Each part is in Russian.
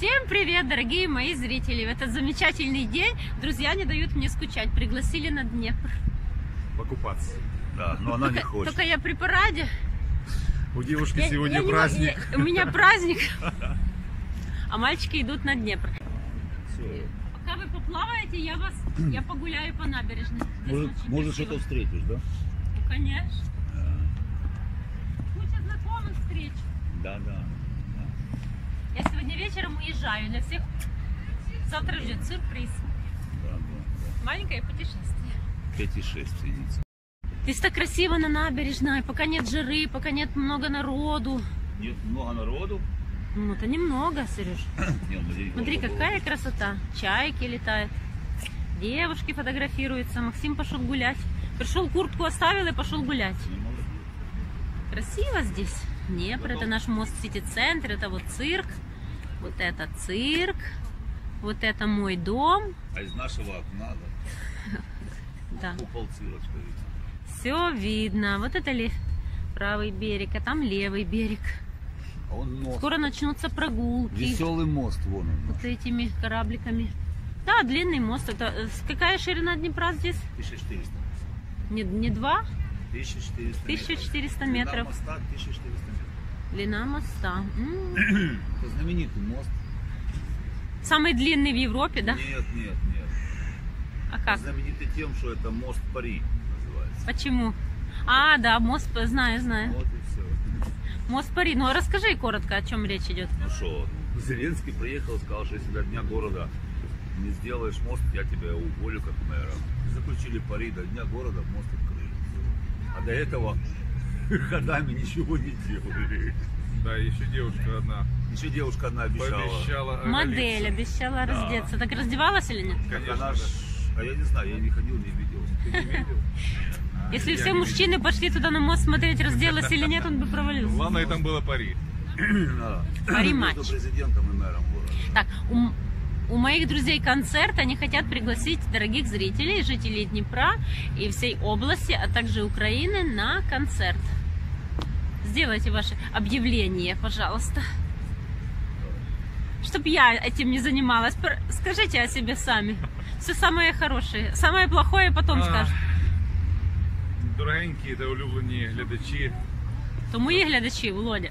Всем привет, дорогие мои зрители! В этот замечательный день друзья не дают мне скучать. Пригласили на Днепр. Покупаться. Да, но она не хочет. Только я при параде. У девушки сегодня праздник. У меня праздник. А мальчики идут на Днепр. Пока вы поплаваете, я погуляю по набережной. Может что-то встретишь, да? Ну, конечно. Куча знакомых встреч. Да. Я сегодня вечером уезжаю. Для всех завтра ждет сюрприз. Да. Маленькое путешествие. 5,6 единиц. Здесь так красиво на набережной, пока нет жары, пока нет много народу. Нет много народу? Ну, это немного, Сереж. Смотри, какая красота. Чайки летают. Девушки фотографируются. Максим пошел гулять. Пришел, куртку оставил и пошел гулять. Красиво здесь. Днепр, это наш мост Сити-центр, это вот цирк. Вот это цирк. Вот это мой дом. А из нашего окна, Да. Купол цирочка. Все видно. Вот это правый берег, а там левый берег. А он мост. Скоро начнутся прогулки. Веселый мост, вон он. Вот этими корабликами. Да, длинный мост. Это какая ширина Днепра здесь? 1400. Не 2? 1400 1400 метров. Длина моста 1400 метров. Длина моста. Это знаменитый мост. Самый длинный в Европе, да? Нет. А как? Знаменитый тем, что это мост Пари называется. Почему? А, да, мост, знаю. Вот и все. Мост Пари. Ну, расскажи коротко, о чем речь идет. Ну что, Зеленский приехал, сказал, что если до Дня города не сделаешь мост, я тебя уволю как мэра. Заключили пари, до Дня города мост открыли. А до этого годами ничего не делали. Да, еще девушка одна. Еще девушка одна обещала. Модель обещала раздеться. Так раздевалась или нет? Конечно. А я не знаю, я не ходил, не видел. Ты не видел? Если все мужчины пошли туда на мост смотреть, разделась или нет, он бы провалился. Главное, там было пари. Пари-матч. Между президентом и мэром города. Так, у моих друзей концерт, они хотят пригласить дорогих зрителей, жителей Днепра и всей области, а также Украины на концерт. Сделайте ваше объявление, пожалуйста. Чтоб я этим не занималась. Скажите о себе сами. Все самое хорошее. Самое плохое потом скажут. Дорогенькі та улюблені глядачі. То мої глядачі, Володя.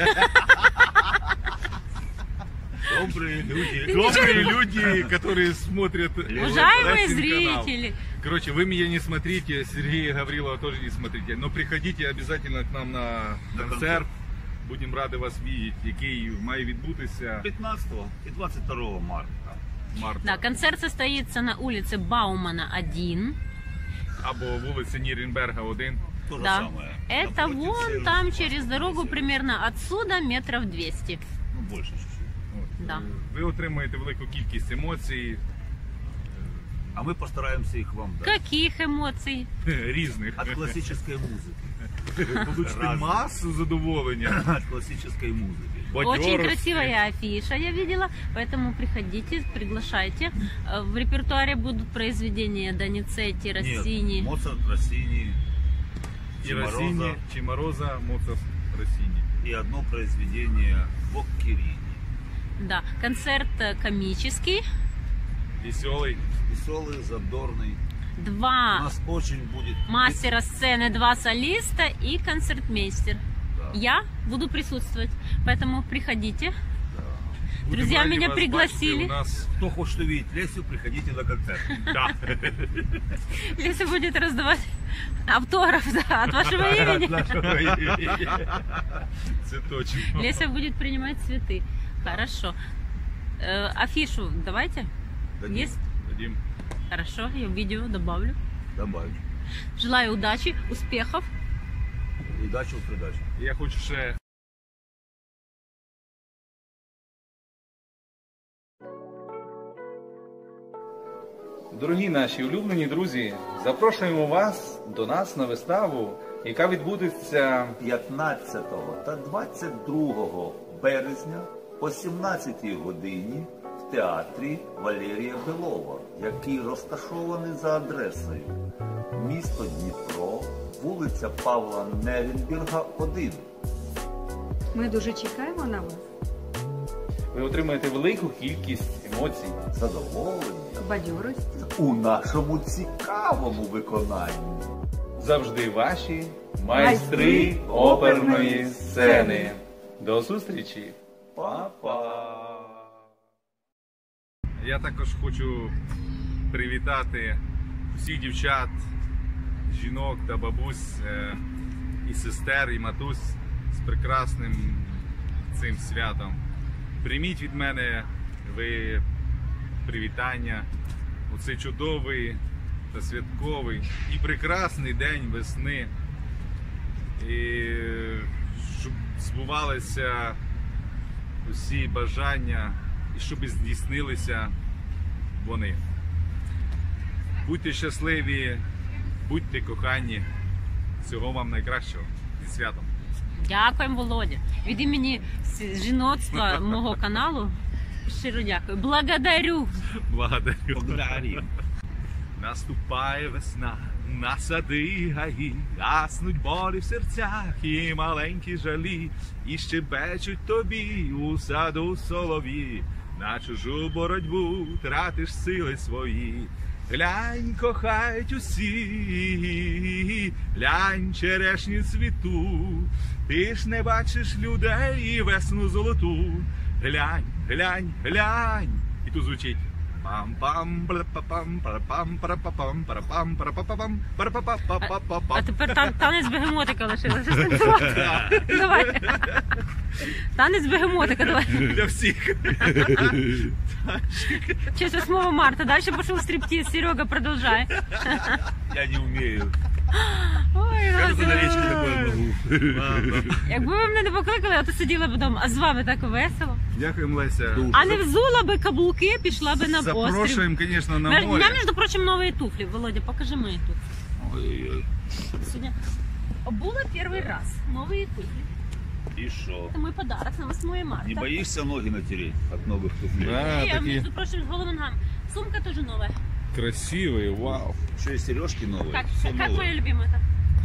Добрые люди, которые смотрят. Уважаемые зрители. Короче, вы меня не смотрите, Сергея Гаврилова тоже не смотрите. Но приходите обязательно к нам на концерт. Будем рады вас видеть, який має відбутися 15 и 22 марта. Да, концерт состоится на улице Баумана 1. Або вулиця Нірнберга 1. То же Да. самое. Это Напротив вон сервиса. там через дорогу примерно отсюда метров 200. Ну, больше чуть-чуть. Да. Ви отримаєте велику кількість емоцій А мы постараемся их вам дать. Каких эмоций? різних. От классической музыки. Получите масу задоволення. От классической музыки. Очень красивая афиша, я видела, поэтому приходите, приглашайте. В репертуаре будут произведения Доницетти, Россини. Нет, Моцарт, Россини, І Росіні, Чимороза, Моцарт, Росіні. и одно произведение Боккерини. Да, концерт комический. Веселий. Веселый, задорный. У 2 нас очень будет... мастера сцены, 2 солиста и концертмейстер. Да. Я буду присутствовать, поэтому приходите. Будемо Друзья раді меня вас пригласили. бачити у нас. Кто хочет увидеть Лесю, приходите на концерт. Да. Леся будет раздавать автограф, да, от вашего имени. Це точно. Леся будет принимать цветы. Хорошо. Афишу давайте. Дадим. Есть? Дадим. Хорошо, я в видео добавлю. Добавить. Желаю удачи, успехов. Удачи в придачу. Я хочу ще. Дорогі наші улюблені друзі, запрошуємо вас до нас на виставу, яка відбудеться 15 та 22 березня о 17 годині в театрі Валерія Белова, який розташований за адресою місто Дніпро, вулиця Павла Неренберга, 1. Ми дуже чекаємо на вас. ви отримаєте велику кількість емоцій, Задоволення Бадьорость. у нашому цікавому виконанні. Завжди ваші майстри оперної сцени. До зустрічі! Па-па! Я також хочу привітати всіх дівчат, жінок та бабусь, і сестер, і матусь з прекрасним цим святом. Прийміть від мене ви привітання у цей чудовий та святковий і прекрасний день весни. І щоб збувалися усі бажання і щоб здійснилися вони. Будьте щасливі, будьте кохані. Всього вам найкращого. Зі святом. Дякуємо, Володя. Від імені жіноцтва мого каналу щиро дякую. Благодарю. Благодарю. Наступає весна, на сади й гаї, гаснуть болі в серцях і маленькі жалі, і щебечуть тобі у саду солов'ї, на чужу боротьбу тратиш сили свої. Глянь, кохають усі, глянь, черешні цвіту, ти ж не бачиш людей і весну золоту. Глянь, глянь, глянь. І тут звучить пам-пам, пам-пам, пам-пам, пам-пам, пам-пам, пам-пам. А тепер танець бегемотика лишилося. Давай. Танець бегемотика, давай. Для всіх. Честь 8 марта. Дальше пошел стриптиз. Серега, продолжай. Я не вмію. Ой, Я на річці такое можу. якби ви мене не покликали, я то сиділа б вдома. А з вами так весело. Дякуємо, Леся. А не взула би каблуки, пішла би на острів. Запрошуємо, звісно, У на меня, море. между прочим, новые туфли. Володя, покажи мои туфли. Ой-ой-ой. Сегодня обула первый раз. Новые туфли. І що? Это мой подарок на 8 марта. Не боишься ноги натереть от новых туфлей? Да, Я, такі между прочим, с голым ногам. Сумка тоже новая. красиві, вау. Еще и сережки новые. Как Всё твоя новое. любимая-то?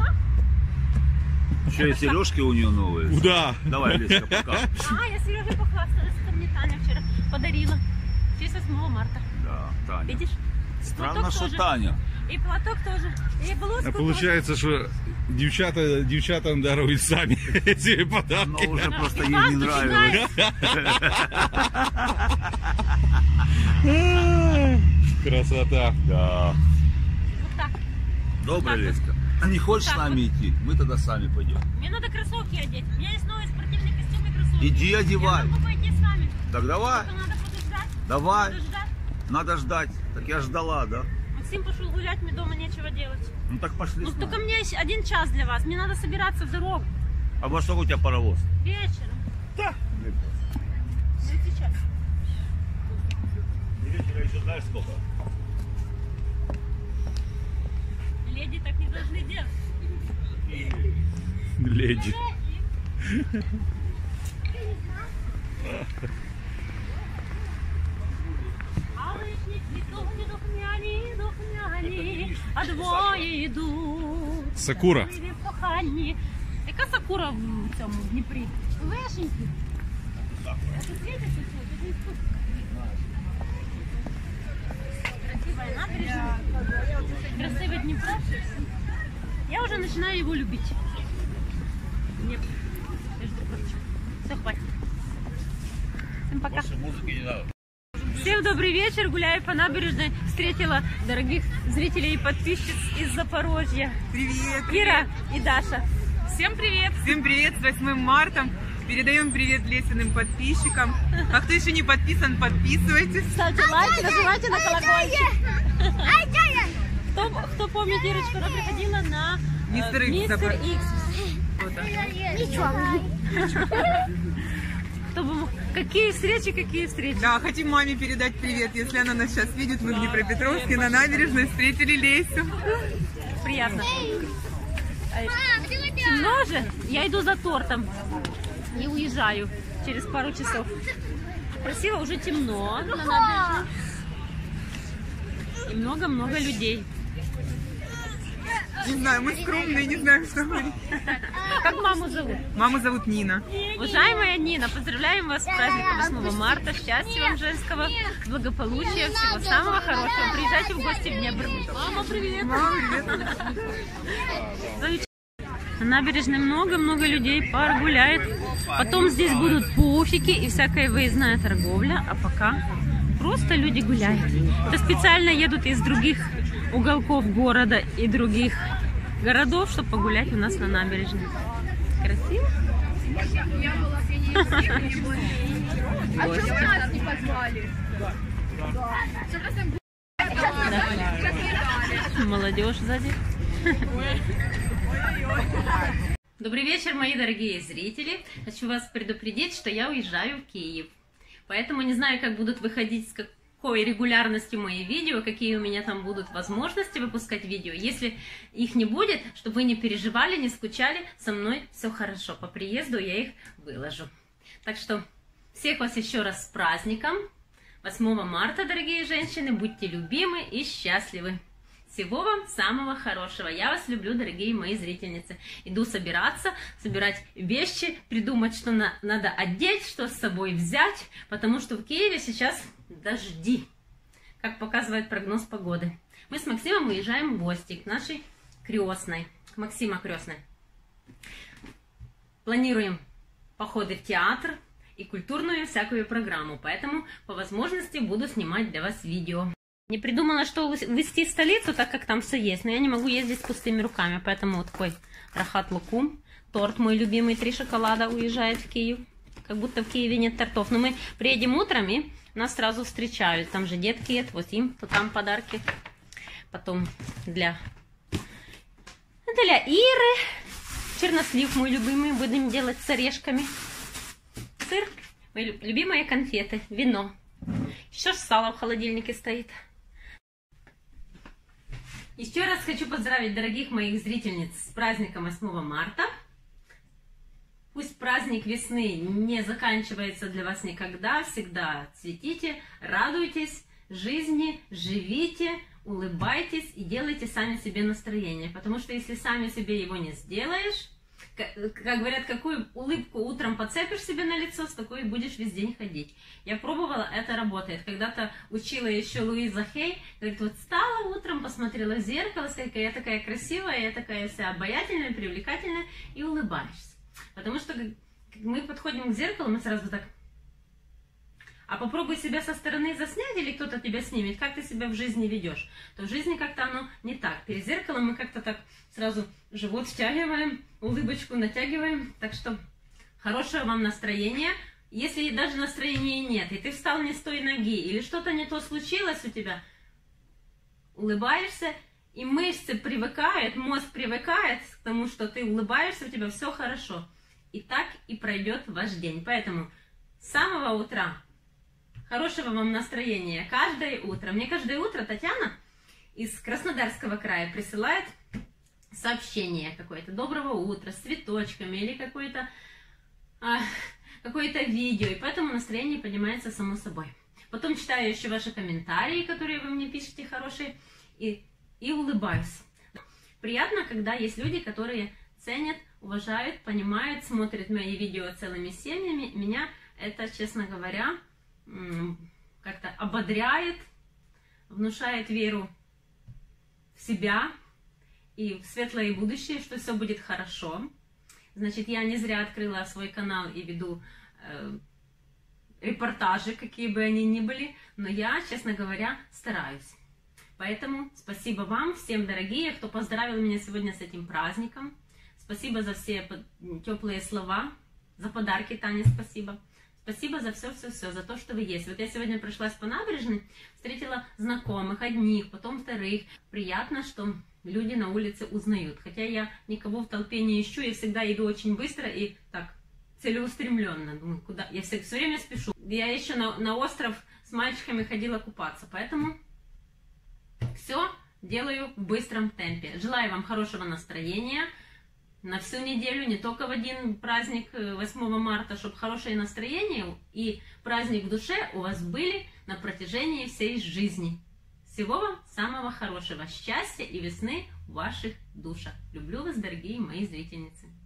Еще и сережки у нее новые. Куда? Давай, Леська, пока. А, я Сереге похвасталась. Это мне Таня вчера подарила. В честь 8 марта. Да, Таня. Видишь? Странно, Платок что тоже. Таня. И платок тоже. И блузку А тоже. виходить, що дівчатам дарують самі ці Но подарки. уже просто И ей вам не тоже нравилось. Красота. Да. Вот так. Добрый, Так вот. Леська. А не хочешь с Так нами идти? Мы тогда сами пойдем. Мне надо кроссовки одеть. У меня есть новый спортивный костюм и кроссовки. Иди одевай. Я могу пойти с вами. Так давай, Только надо подождать. давай. Подождать. Надо ждать. Так я ждала, да? Максим пошел гулять, мне дома нечего делать. Ну так пошли Ну с только нами. мне есть 1 час для вас. Мне надо собираться в дорогу. А во сколько у тебя паровоз? Вечером. Да. Ну сейчас. Вечера еще знаешь сколько? Леди так не должны делать. Леді. А вишні духмяні, а двоє йдуть. Сакура. Щасливі кохані. Яка сакура в цьому в Дніпрі? Вишеньки. А тут світиться все, тут не тут. Красивая набережная. Красивый Днепр. Я уже начинаю его любить. Днепр, между прочим. Все, хватит. Всем пока. Больше музыки не надо. Всем добрый вечер. Гуляю по набережной. Встретила дорогих зрителей и подписчиц из Запорожья. Привет! Ира и Даша. Всем привет. Всем привет с 8 марта. Передаем привет Лесиным подписчикам. А кто еще не подписан, подписывайтесь. Ставьте лайки, нажимайте на колокольчик. Кто помнит, Ирочка, она приходила на Мистер Икс Мистер забрал. Икс. Ничего. Кто бы мог- Какие встречи, какие встречи. Да, хотим маме передать привет. Если она нас сейчас видит, мы в Днепропетровске на набережной встретили Лесю. Приятно. Темно же, я иду за тортом и уезжаю через пару часов. Красиво, уже темно на набережной. И много-много людей. Не знаю, мы скромные, не знаем, что говорить. Как маму зовут? Маму зовут Нина. Уважаемая Нина, поздравляем вас с праздником 8 марта. Счастья вам женского, благополучия, всего самого хорошего. Приезжайте в гости в Днепр. Мама, привет! Мама, привет! На набережной много-много людей, пар гуляет. Потом здесь будут пуфики и всякая выездная торговля. А пока просто люди гуляют. Это специально едут из других уголков города и других городов, чтобы погулять у нас на набережной. Красиво? А что вы нас не позвали? Молодежь сзади. Добрый вечер, мои дорогие зрители. Хочу вас предупредить, что я уезжаю в Киев. Поэтому не знаю, как будут выходить, с какой регулярностью мои видео, какие у меня там будут возможности выпускать видео. Если их не будет, чтобы вы не переживали, не скучали, со мной все хорошо. По приезду я их выложу. Так что всех вас еще раз с праздником. 8 марта, дорогие женщины, будьте любимы и счастливы. Всего вам самого хорошего. Я вас люблю, дорогие мои зрительницы. Иду собираться, собирать вещи, придумать, что надо одеть, что с собой взять, потому что в Киеве сейчас дожди, как показывает прогноз погоды. Мы с Максимом уезжаем в гости к нашей крестной, к Максима крестной. Планируем походы в театр и культурную всякую программу, поэтому по возможности буду снимать для вас видео. Не придумала, что везти в столицу, так как там все есть, но я не могу ездить с пустыми руками, поэтому вот такой рахат лукум, торт мой любимый, 3 шоколада, уезжает в Киев, как будто в Киеве нет тортов, но мы приедем утром и нас сразу встречают, там же детки есть, вот им, то там подарки, потом для Иры, чернослив мой любимый, будем делать с орешками, сыр, мои любимые конфеты, вино, еще сало в холодильнике стоит. Еще раз хочу поздравить дорогих моих зрительниц с праздником 8 марта. Пусть праздник весны не заканчивается для вас никогда. Всегда цветите, радуйтесь жизни, живите, улыбайтесь и делайте сами себе настроение. Потому что если сами себе его не сделаешь, как говорят, какую улыбку утром подцепишь себе на лицо, с такой будешь весь день ходить. Я пробовала, это работает. Когда-то учила еще Луиза Хей, говорит, вот встала утром, посмотрела в зеркало, сколько я такая красивая, я такая вся обаятельная, привлекательная, и улыбаешься. Потому что мы подходим к зеркалу, мы сразу так... А попробуй себя со стороны заснять, или кто-то тебя снимет, как ты себя в жизни ведешь. То в жизни как-то оно не так. Перед зеркалом мы как-то так сразу живот втягиваем, улыбочку натягиваем. Так что хорошего вам настроения. Если даже настроения нет, и ты встал не с той ноги, или что-то не то случилось у тебя, улыбаешься, и мышцы привыкают, мозг привыкает к тому, что ты улыбаешься, у тебя все хорошо. И так и пройдет ваш день. Поэтому с самого утра хорошего вам настроения каждое утро. Мне каждое утро Татьяна из Краснодарского края присылает сообщение какое-то доброго утра с цветочками или какое-то видео. И поэтому настроение поднимается само собой. Потом читаю еще ваши комментарии, которые вы мне пишете хорошие, и улыбаюсь. Приятно, когда есть люди, которые ценят, уважают, понимают, смотрят мои видео целыми семьями. Меня это, честно говоря, как-то ободряет, внушает веру в себя и в светлое будущее, что все будет хорошо. Значит, я не зря открыла свой канал и веду репортажи, какие бы они ни были, но я, честно говоря, стараюсь. Поэтому спасибо вам, всем дорогие, кто поздравил меня сегодня с этим праздником. Спасибо за все теплые слова, за подарки, Таня, спасибо. Спасибо за все-все-все, за то, что вы есть. Вот я сегодня прошлась по набережной, встретила знакомых, одних, потом вторых. Приятно, что люди на улице узнают. Хотя я никого в толпе не ищу, я всегда иду очень быстро и так целеустремленно. Думаю, куда? Я все время спешу. Я еще на остров с мальчиками ходила купаться, поэтому все делаю в быстром темпе. Желаю вам хорошего настроения на всю неделю, не только в один праздник 8 марта, чтобы хорошее настроение и праздник в душе у вас были на протяжении всей жизни. Всего вам самого хорошего, счастья и весны в ваших душах. Люблю вас, дорогие мои зрительницы.